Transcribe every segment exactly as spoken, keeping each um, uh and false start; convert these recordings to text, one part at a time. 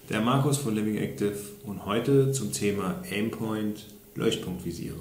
Der Markus von Living Active und heute zum Thema Aimpoint Leuchtpunktvisiere.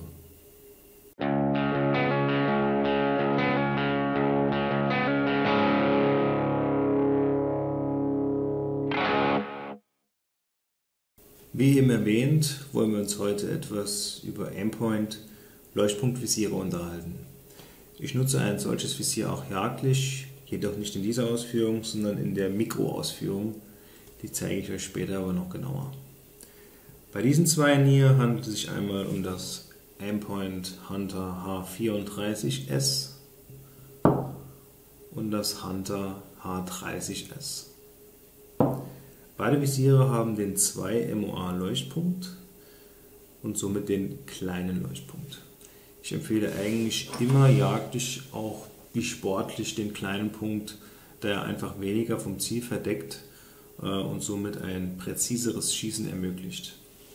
Wie eben erwähnt, wollen wir uns heute etwas über Aimpoint Leuchtpunktvisiere unterhalten. Ich nutze ein solches Visier auch jagdlich, jedoch nicht in dieser Ausführung, sondern in der Mikroausführung. Die zeige ich euch später aber noch genauer. Bei diesen zwei hier handelt es sich einmal um das Aimpoint Hunter H vierunddreißig S und das Hunter H dreißig S. Beide Visiere haben den zwei M O A Leuchtpunkt und somit den kleinen Leuchtpunkt. Ich empfehle eigentlich immer jagdlich auch wie sportlich den kleinen Punkt, da er einfach weniger vom Ziel verdeckt und somit ein präziseres Schießen ermöglicht.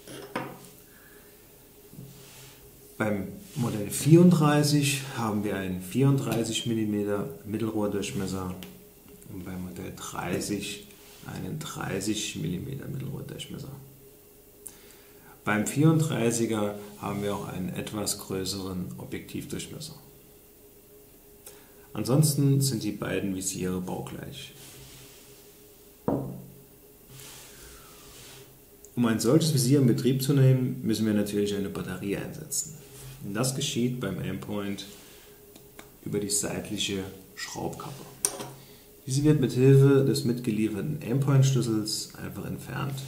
Beim Modell vierunddreißig haben wir einen vierunddreißig Millimeter Mittelrohrdurchmesser und beim Modell dreißig einen dreißig Millimeter Mittelrohrdurchmesser. Beim vierunddreißiger haben wir auch einen etwas größeren Objektivdurchmesser. Ansonsten sind die beiden Visiere baugleich. Um ein solches Visier in Betrieb zu nehmen, müssen wir natürlich eine Batterie einsetzen. Und das geschieht beim Aimpoint über die seitliche Schraubkappe. Diese wird mit Hilfe des mitgelieferten Aimpoint-Schlüssels einfach entfernt.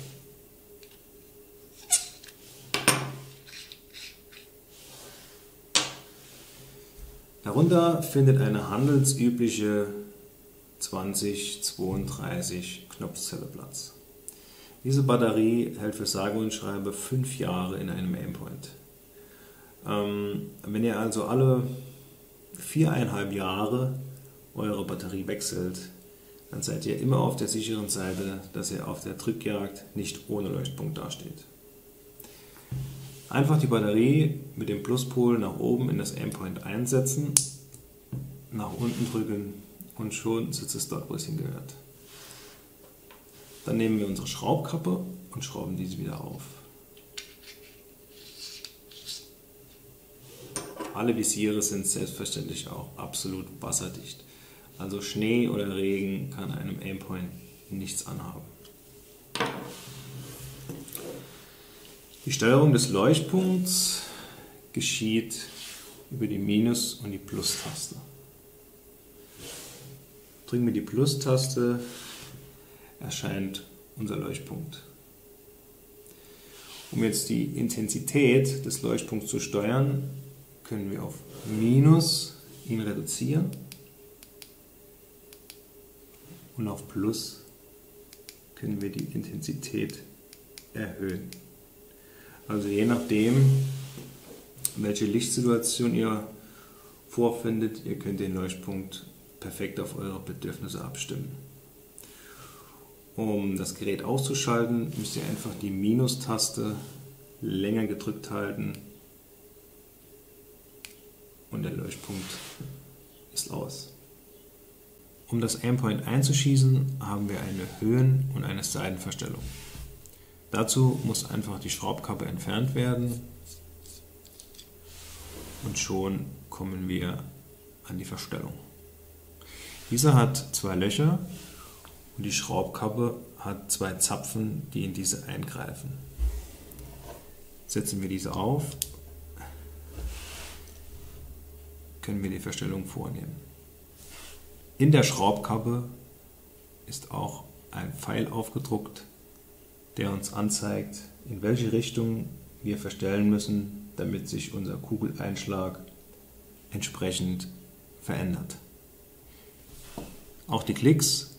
Darunter findet eine handelsübliche zwanzig zweiunddreißig Knopfzelle Platz. Diese Batterie hält für sage und schreibe fünf Jahre in einem Aimpoint. Ähm, wenn ihr also alle viereinhalb Jahre eure Batterie wechselt, dann seid ihr immer auf der sicheren Seite, dass ihr auf der Drückjagd nicht ohne Leuchtpunkt dasteht. Einfach die Batterie mit dem Pluspol nach oben in das Aimpoint einsetzen, nach unten drücken und schon sitzt es dort, wo es hingehört. Dann nehmen wir unsere Schraubkappe und schrauben diese wieder auf. Alle Visiere sind selbstverständlich auch absolut wasserdicht. Also Schnee oder Regen kann einem Aimpoint nichts anhaben. Die Steuerung des Leuchtpunkts geschieht über die Minus- und die Plus-Taste. Drücken wir die Plus-Taste, erscheint unser Leuchtpunkt. Um jetzt die Intensität des Leuchtpunkts zu steuern, können wir auf Minus ihn reduzieren und auf Plus können wir die Intensität erhöhen. Also je nachdem, welche Lichtsituation ihr vorfindet, ihr könnt den Leuchtpunkt perfekt auf eure Bedürfnisse abstimmen. Um das Gerät auszuschalten, müsst ihr einfach die Minus-Taste länger gedrückt halten und der Leuchtpunkt ist aus. Um das Aimpoint einzuschießen, haben wir eine Höhen- und eine Seitenverstellung. Dazu muss einfach die Schraubkappe entfernt werden und schon kommen wir an die Verstellung. Diese hat zwei Löcher und die Schraubkappe hat zwei Zapfen, die in diese eingreifen. Setzen wir diese auf, können wir die Verstellung vornehmen. In der Schraubkappe ist auch ein Pfeil aufgedruckt, der uns anzeigt, in welche Richtung wir verstellen müssen, damit sich unser Kugeleinschlag entsprechend verändert. Auch die Klicks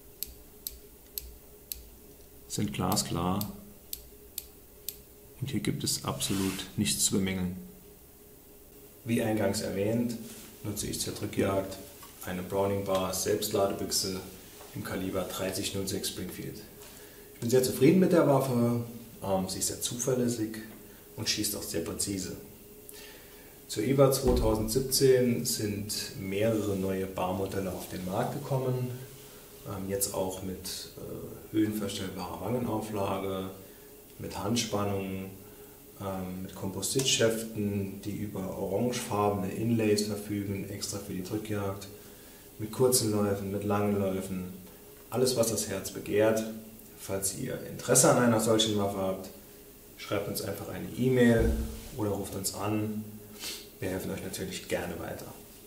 sind glasklar und hier gibt es absolut nichts zu bemängeln. Wie eingangs erwähnt, nutze ich zur Drückjagd eine Browning Bar Selbstladebüchse im Kaliber dreißig null sechs Springfield. Ich bin sehr zufrieden mit der Waffe, ähm, sie ist sehr zuverlässig und schießt auch sehr präzise. Zur I W A zweitausendsiebzehn sind mehrere neue Barmodelle auf den Markt gekommen Ähm, jetzt auch mit äh, höhenverstellbarer Wangenauflage, mit Handspannung, ähm, mit Kompositschäften, die über orangefarbene Inlays verfügen, extra für die Drückjagd, mit kurzen Läufen, mit langen Läufen, alles was das Herz begehrt. Falls ihr Interesse an einer solchen Waffe habt, schreibt uns einfach eine E-Mail oder ruft uns an. Wir helfen euch natürlich gerne weiter.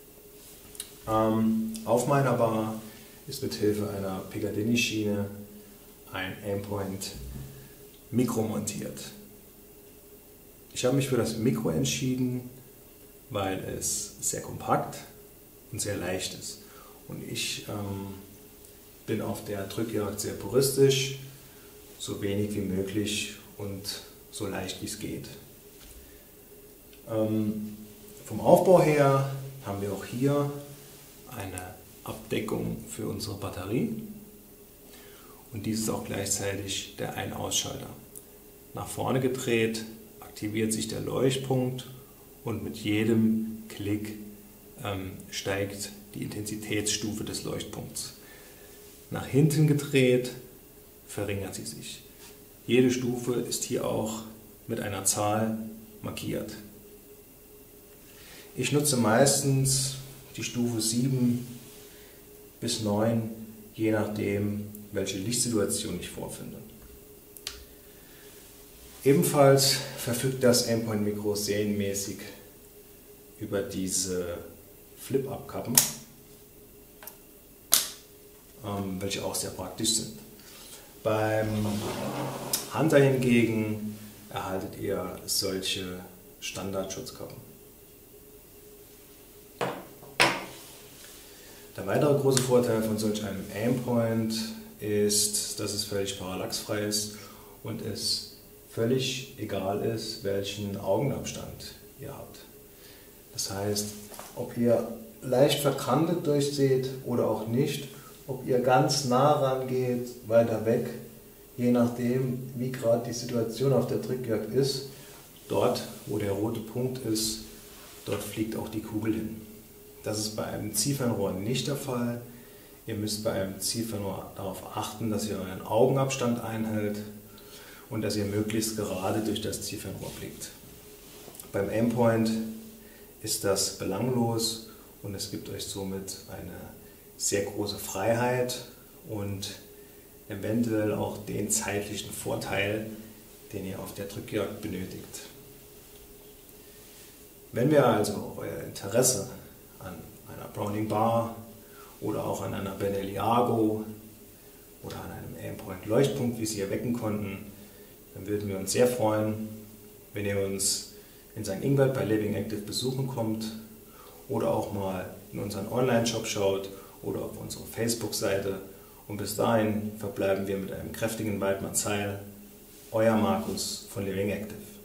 Ähm, auf meiner Bar ist mit Hilfe einer Piccadilly-Schiene ein Aimpoint Mikro montiert. Ich habe mich für das Mikro entschieden, weil es sehr kompakt und sehr leicht ist. Und ich ähm, bin auf der Drückjagd sehr puristisch, so wenig wie möglich und so leicht wie es geht. Ähm, vom Aufbau her haben wir auch hier eine Abdeckung für unsere Batterie und dies ist auch gleichzeitig der Ein-Ausschalter. Nach vorne gedreht aktiviert sich der Leuchtpunkt und mit jedem Klick ähm, steigt die Intensitätsstufe des Leuchtpunkts. Nach hinten gedreht verringert sie sich. Jede Stufe ist hier auch mit einer Zahl markiert. Ich nutze meistens die Stufe sieben bis neun, je nachdem, welche Lichtsituation ich vorfinde. Ebenfalls verfügt das Aimpoint Mikro serienmäßig über diese Flip-Up-Kappen, ähm, welche auch sehr praktisch sind. Beim Hunter hingegen erhaltet ihr solche Standardschutzkappen. Der weitere große Vorteil von solch einem Aimpoint ist, dass es völlig parallaxfrei ist und es völlig egal ist, welchen Augenabstand ihr habt. Das heißt, ob ihr leicht verkantet durchseht oder auch nicht, ob ihr ganz nah rangeht, weiter weg, je nachdem, wie gerade die Situation auf der Drückjagd ist, dort, wo der rote Punkt ist, dort fliegt auch die Kugel hin. Das ist bei einem Zielfernrohr nicht der Fall. Ihr müsst bei einem Zielfernrohr darauf achten, dass ihr euren Augenabstand einhält und dass ihr möglichst gerade durch das Zielfernrohr blickt. Beim Aimpoint ist das belanglos und es gibt euch somit eine sehr große Freiheit und eventuell auch den zeitlichen Vorteil, den ihr auf der Drückjagd benötigt. Wenn wir also euer Interesse an einer Browning Bar oder auch an einer Benelli-Argo oder an einem Aimpoint Leuchtpunkt, wie sie erwecken konnten, dann würden wir uns sehr freuen, wenn ihr uns in Sankt Ingbert bei Living Active besuchen kommt oder auch mal in unseren Online-Shop schaut oder auf unsere Facebook-Seite. Und bis dahin verbleiben wir mit einem kräftigen Weidmann-Zeil. Euer Markus von Living Active.